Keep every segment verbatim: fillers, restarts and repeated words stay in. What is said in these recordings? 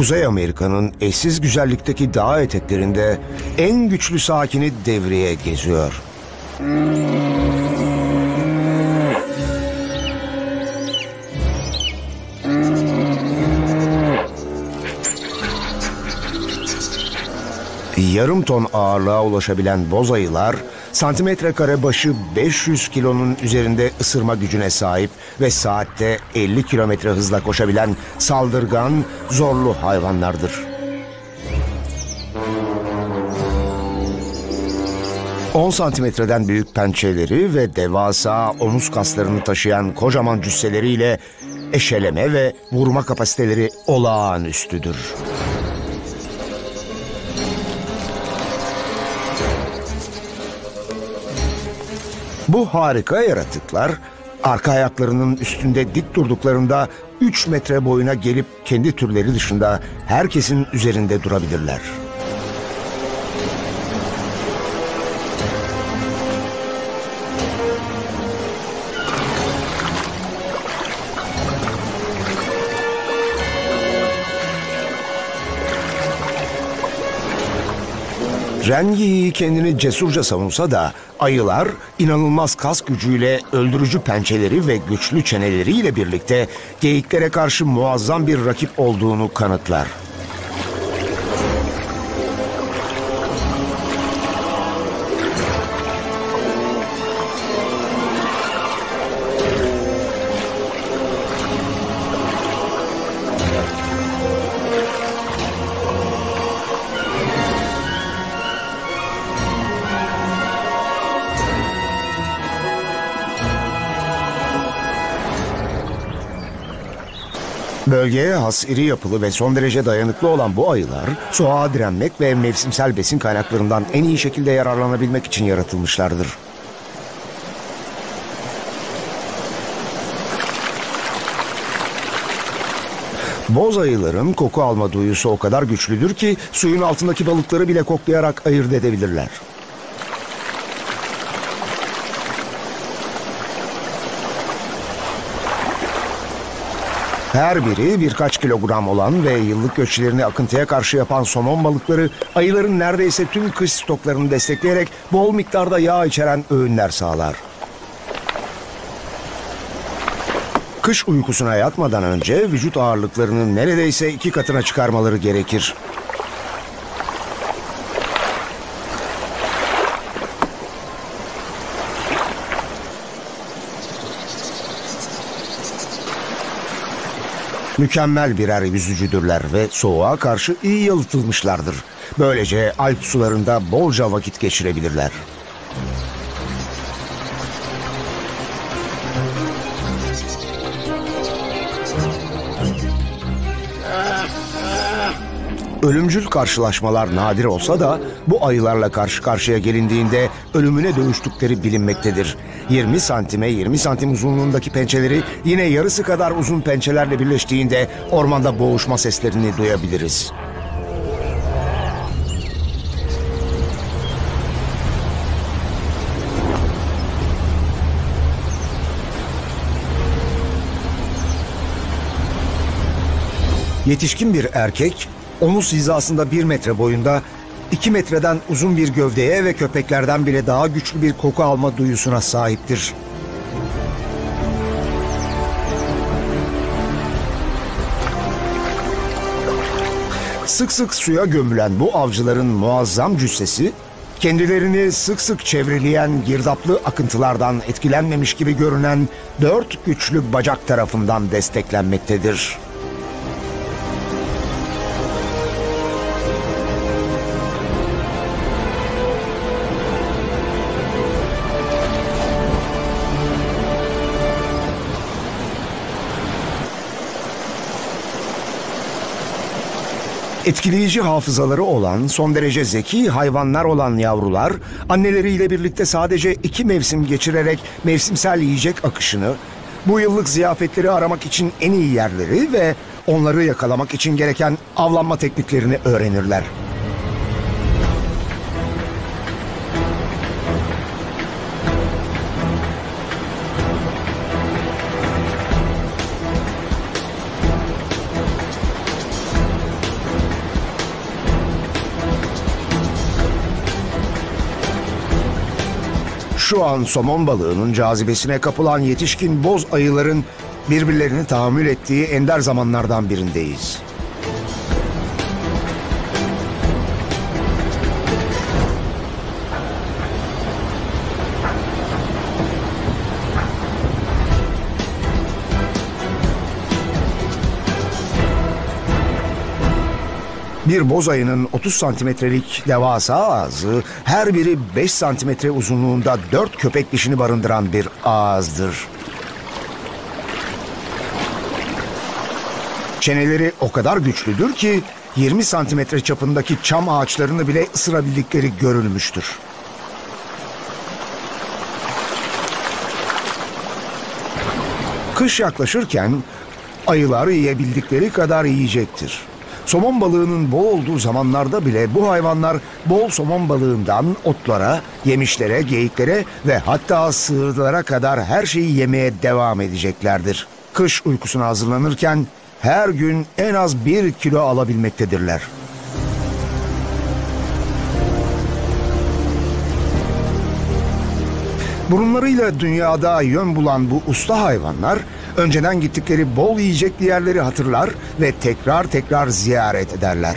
Kuzey Amerika'nın eşsiz güzellikteki dağ eteklerinde en güçlü sakini devreye geziyor. Yarım ton ağırlığa ulaşabilen boz ayılar, santimetre kare başı beş yüz kilonun üzerinde ısırma gücüne sahip ve saatte elli kilometre hızla koşabilen saldırgan, zorlu hayvanlardır. on santimetreden büyük pençeleri ve devasa omuz kaslarını taşıyan kocaman cüsseleriyle eşeleme ve vurma kapasiteleri olağanüstüdür. Bu harika yaratıklar arka ayaklarının üstünde dik durduklarında üç metre boyuna gelip kendi türleri dışında herkesin üzerinde durabilirler. Rengi kendini cesurca savunsa da ayılar inanılmaz kas gücüyle, öldürücü pençeleri ve güçlü çeneleriyle birlikte geyiklere karşı muazzam bir rakip olduğunu kanıtlar. Bölgeye has iri yapılı ve son derece dayanıklı olan bu ayılar, soğuğa direnmek ve mevsimsel besin kaynaklarından en iyi şekilde yararlanabilmek için yaratılmışlardır. Boz ayıların koku alma duyusu o kadar güçlüdür ki suyun altındaki balıkları bile koklayarak ayırt edebilirler. Her biri birkaç kilogram olan ve yıllık göçlerini akıntıya karşı yapan somon balıkları ayıların neredeyse tüm kış stoklarını destekleyerek bol miktarda yağ içeren öğünler sağlar. Kış uykusuna yatmadan önce vücut ağırlıklarının neredeyse iki katına çıkarmaları gerekir. Mükemmel birer yüzücüdürler ve soğuğa karşı iyi yalıtılmışlardır. Böylece Alp sularında bolca vakit geçirebilirler. Ölümcül karşılaşmalar nadir olsa da bu ayılarla karşı karşıya gelindiğinde ölümüne dövüştükleri bilinmektedir. yirmi santime yirmi santim uzunluğundaki pençeleri yine yarısı kadar uzun pençelerle birleştiğinde ormanda boğuşma seslerini duyabiliriz. Yetişkin bir erkek omuz hizasında bir metre boyunda, iki metreden uzun bir gövdeye ve köpeklerden bile daha güçlü bir koku alma duyusuna sahiptir. Sık sık suya gömülen bu avcıların muazzam cüssesi, kendilerini sık sık çevreleyen girdaplı akıntılardan etkilenmemiş gibi görünen dört güçlü bacak tarafından desteklenmektedir. Etkileyici hafızaları olan, son derece zeki hayvanlar olan yavrular, anneleriyle birlikte sadece iki mevsim geçirerek mevsimsel yiyecek akışını, bu yıllık ziyafetleri aramak için en iyi yerleri ve onları yakalamak için gereken avlanma tekniklerini öğrenirler. Şu an somon balığının cazibesine kapılan yetişkin boz ayıların birbirlerini tahammül ettiği ender zamanlardan birindeyiz. Bir boz ayının otuz santimetrelik devasa ağzı, her biri beş santimetre uzunluğunda dört köpek dişini barındıran bir ağızdır. Çeneleri o kadar güçlüdür ki yirmi santimetre çapındaki çam ağaçlarını bile ısırabildikleri görülmüştür. Kış yaklaşırken ayılar yiyebildikleri kadar yiyecektir. Somon balığının bol olduğu zamanlarda bile bu hayvanlar bol somon balığından otlara, yemişlere, geyiklere ve hatta sığırlara kadar her şeyi yemeye devam edeceklerdir. Kış uykusuna hazırlanırken her gün en az bir kilo alabilmektedirler. Burunlarıyla dünyada yön bulan bu usta hayvanlar önceden gittikleri bol yiyecekli yerleri hatırlar ve tekrar tekrar ziyaret ederler.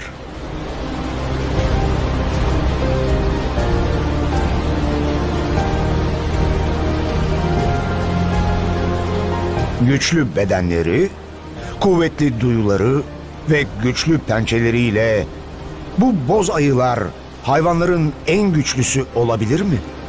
Güçlü bedenleri, kuvvetli duyuları ve güçlü pençeleriyle bu boz ayılar hayvanların en güçlüsü olabilir mi?